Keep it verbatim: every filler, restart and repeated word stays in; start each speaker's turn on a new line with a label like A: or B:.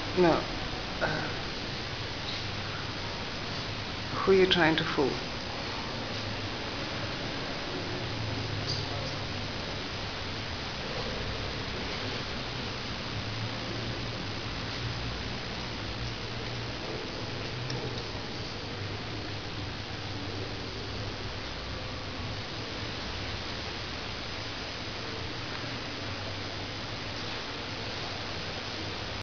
A: No. Uh, who are you trying to fool?